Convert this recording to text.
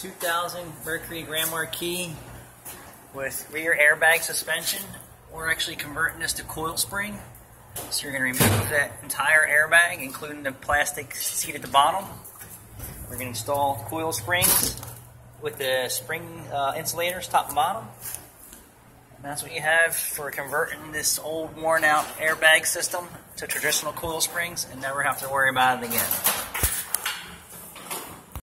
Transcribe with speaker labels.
Speaker 1: 2000 Mercury Grand Marquis with rear airbag suspension. We're actually converting this to coil spring. So you're going to remove that entire airbag, including the plastic seat at the bottom. We're going to install coil springs with the spring insulators, top and bottom. And that's what you have for converting this old worn out airbag system to traditional coil springs and never have to worry about it again.